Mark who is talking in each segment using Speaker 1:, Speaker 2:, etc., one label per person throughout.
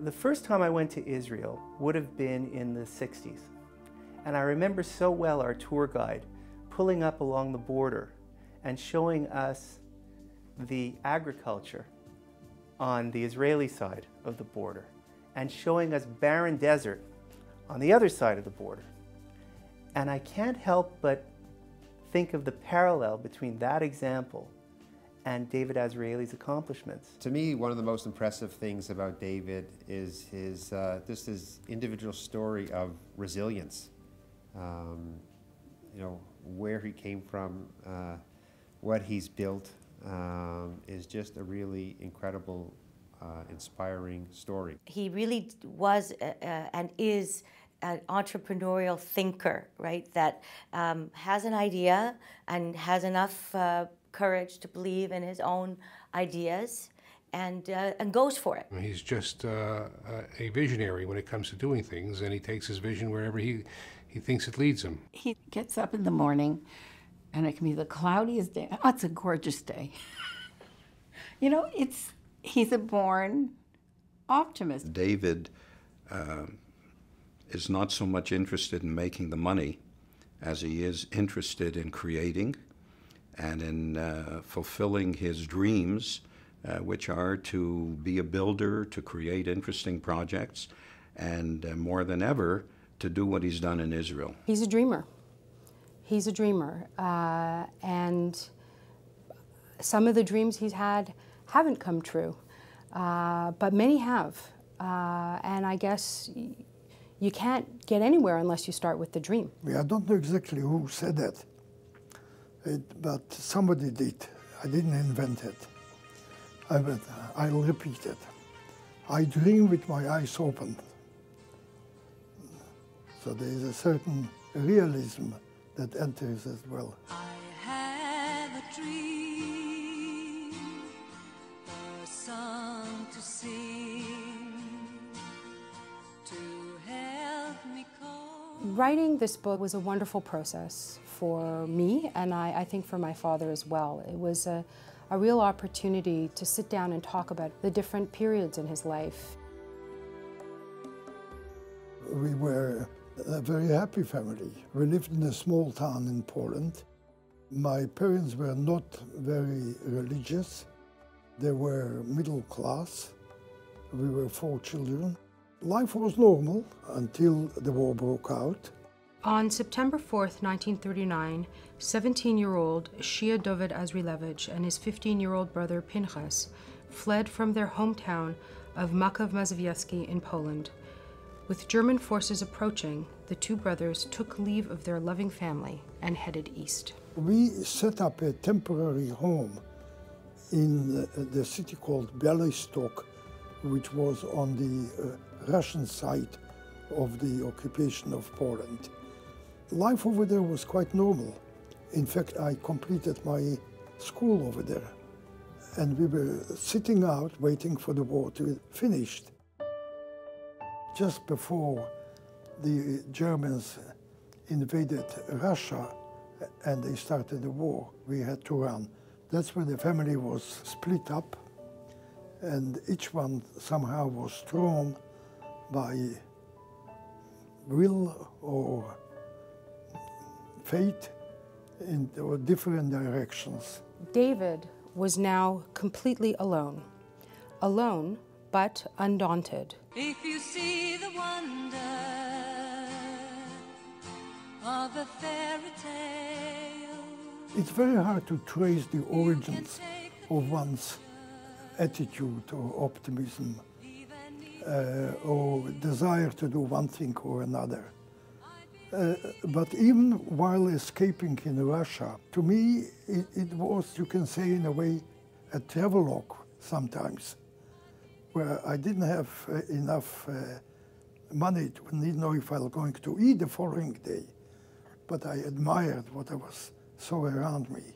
Speaker 1: The first time I went to Israel would have been in the 60s. And I remember so well our tour guide pulling up along the border and showing us the agriculture on the Israeli side of the border and showing us barren desert on the other side of the border. And I can't help but think of the parallel between that example and David Azrieli's accomplishments.
Speaker 2: To me, one of the most impressive things about David is his individual story of resilience. You know, where he came from, what he's built, is just a really incredible, inspiring story.
Speaker 3: He really was and is an entrepreneurial thinker, right, that has an idea and has enough courage to believe in his own ideas and goes for it.
Speaker 4: He's just a visionary when it comes to doing things, and he takes his vision wherever he thinks it leads him.
Speaker 5: He gets up in the morning, and it can be the cloudiest day. Oh, it's a gorgeous day. You know, he's a born optimist.
Speaker 6: David is not so much interested in making the money as he is interested in creating and in fulfilling his dreams, which are to be a builder, to create interesting projects, and more than ever, to do what he's done in Israel.
Speaker 7: He's a dreamer. He's a dreamer. And some of the dreams he's had haven't come true, but many have. And I guess you can't get anywhere unless you start with the dream.
Speaker 8: I don't know exactly who said that, but somebody did. I didn't invent it. I'll repeat it. I dream with my eyes open. So there is a certain realism that enters as well.
Speaker 9: I have a dream, a song to sing, to help me cope.
Speaker 7: Writing this book was a wonderful process for me, and I think for my father as well. It was a real opportunity to sit down and talk about the different periods in his life.
Speaker 8: We were a very happy family. We lived in a small town in Poland. My parents were not very religious. They were middle class. We were 4 children. Life was normal until the war broke out.
Speaker 7: On September 4th, 1939, 17-year-old Shia Dovid Azrielevich and his 15-year-old brother Pinchas fled from their hometown of Makaw Mazowiecki in Poland. With German forces approaching, the two brothers took leave of their loving family and headed east.
Speaker 8: We set up a temporary home in the city called Białystok, which was on the Russian side of the occupation of Poland. Life over there was quite normal. In fact, I completed my school over there, and we were sitting out waiting for the war to be finished. Just before the Germans invaded Russia and they started the war, we had to run. That's when the family was split up, and each one somehow was drawn by will or fate in different directions.
Speaker 7: David was now completely alone. Alone, but undaunted.
Speaker 9: If you see the wonder of a fairy tale,
Speaker 8: it's very hard to trace the origins of one's attitude or optimism or desire to do one thing or another. But even while escaping in Russia, to me it was, you can say in a way, a travelogue sometimes, where I didn't have enough money to know if I was going to eat the following day, but I admired what I was saw around me.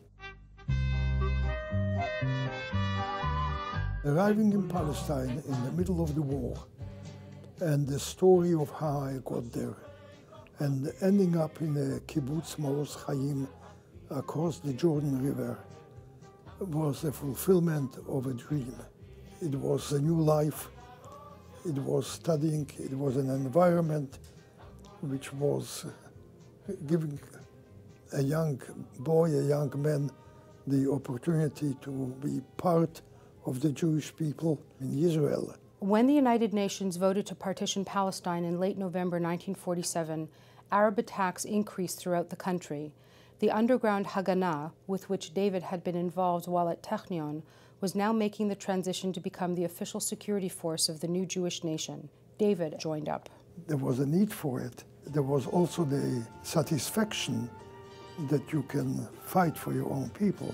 Speaker 8: Arriving in Palestine in the middle of the war, and the story of how I got there, and ending up in a kibbutz Maoz Chaim across the Jordan River was a fulfillment of a dream. It was a new life, It was studying, it was an environment which was giving a young boy, a young man, the opportunity to be part of the Jewish people in Israel.
Speaker 7: When the United Nations voted to partition Palestine in late November 1947, Arab attacks increased throughout the country. The underground Haganah, with which David had been involved while at Technion, was now making the transition to become the official security force of the new Jewish nation. David joined up.
Speaker 8: There was a need for it. There was also the satisfaction that you can fight for your own people.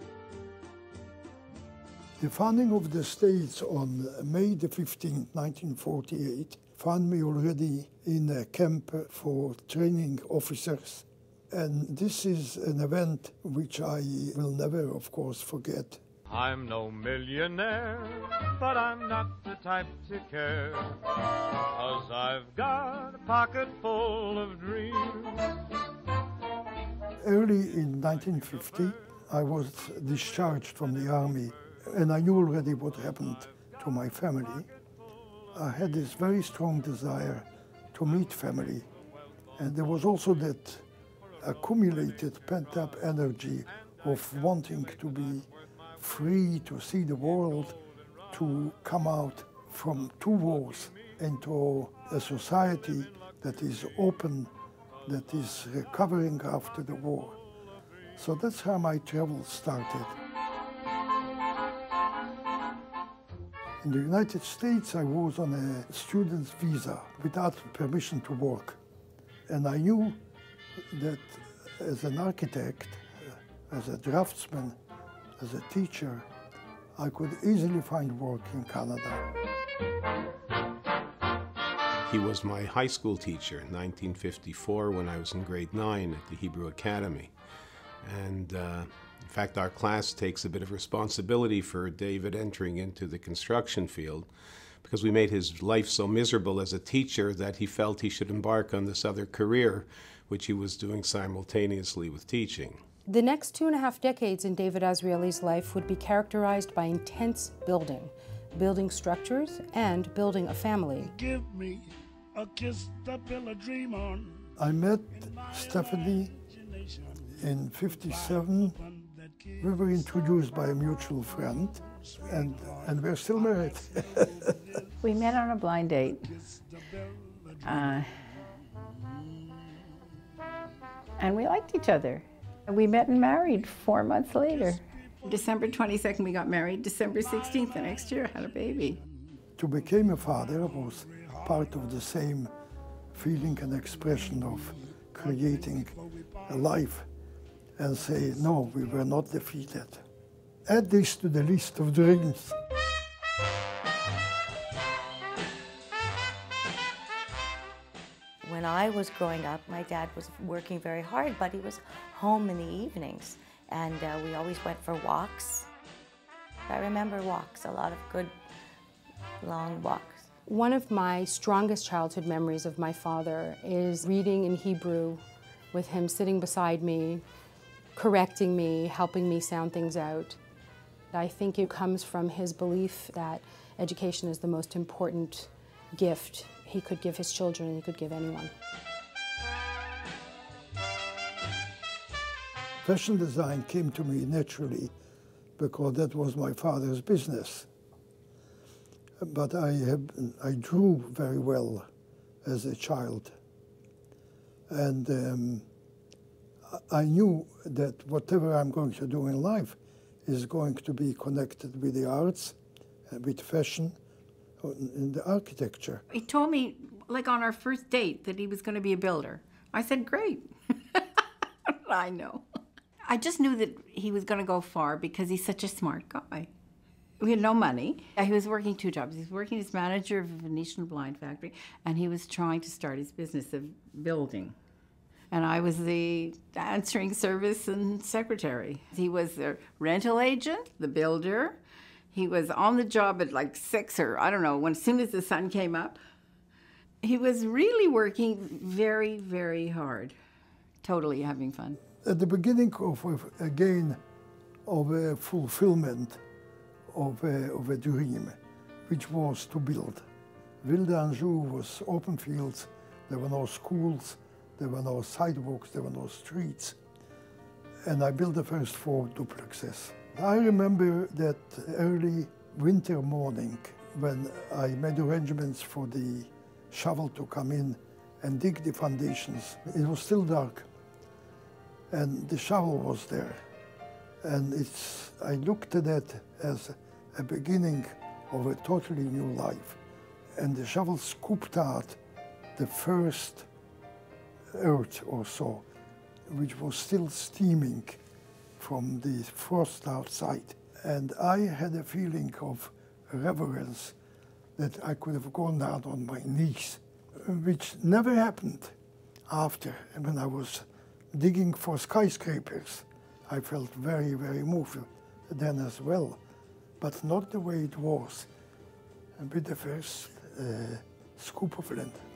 Speaker 8: The founding of the States on May the 15th, 1948, found me already in a camp for training officers. And this is an event which I will never, of course, forget.
Speaker 10: I'm no millionaire, but I'm not the type to care, 'cause I've got a pocket full of dreams.
Speaker 8: Early in 1950, I was discharged from the army, and I knew already what happened to my family. I had this very strong desire to meet family, and there was also that accumulated pent-up energy of wanting to be free, to see the world, to come out from two wars into a society that is open, that is recovering after the war. So that's how my travel started. In the United States, I was on a student's visa without permission to work. And I knew that as an architect, as a draftsman, as a teacher, I could easily find work in Canada.
Speaker 11: He was my high school teacher in 1954 when I was in grade 9 at the Hebrew Academy. And in fact, our class takes a bit of responsibility for David entering into the construction field because we made his life so miserable as a teacher that he felt he should embark on this other career, which he was doing simultaneously with teaching.
Speaker 7: The next 2.5 decades in David Azrieli's life would be characterized by intense building structures and building a family.
Speaker 12: Give me a kiss to build a dream on.
Speaker 8: I met Stephanie in '57. We were introduced by a mutual friend, and we're still married.
Speaker 5: We met on a blind date. And we liked each other. We met and married 4 months later. December 22nd, we got married. December 16th, the next year, had a baby.
Speaker 8: To become a father was part of the same feeling and expression of creating a life and say, no, we were not defeated. Add this to the list of dreams.
Speaker 3: When I was growing up, my dad was working very hard, but he was home in the evenings, and we always went for walks. I remember walks, a lot of good, long walks.
Speaker 7: One of my strongest childhood memories of my father is reading in Hebrew with him sitting beside me, correcting me, helping me sound things out. I think it comes from his belief that education is the most important gift he could give his children and he could give anyone.
Speaker 8: Fashion design came to me naturally because that was my father's business. But I drew very well as a child. And I knew that whatever I'm going to do in life is going to be connected with the arts, with fashion, and the architecture.
Speaker 5: He told me, like on our first date, that he was going to be a builder. I said, great. I know. I just knew that he was going to go far because he's such a smart guy. We had no money. He was working 2 jobs. He was working as manager of a Venetian blind factory, and he was trying to start his business of building. And I was the answering service and secretary. He was the rental agent, the builder. He was on the job at like 6 or I don't know, as soon as the sun came up. He was really working very, very hard, totally having fun.
Speaker 8: At the beginning of a fulfillment of a dream, which was to build. Ville d'Anjou was open fields. There were no schools, there were no sidewalks, there were no streets. And I built the first 4 duplexes. I remember that early winter morning when I made arrangements for the shovel to come in and dig the foundations. It was still dark, and the shovel was there. And I looked at that as a beginning of a totally new life. And the shovel scooped out the first earth or so, which was still steaming from the frost outside. And I had a feeling of reverence that I could have gone down on my knees, which never happened after. And when I was digging for skyscrapers, I felt very, very moved then as well, but not the way it was with the first scoop of land.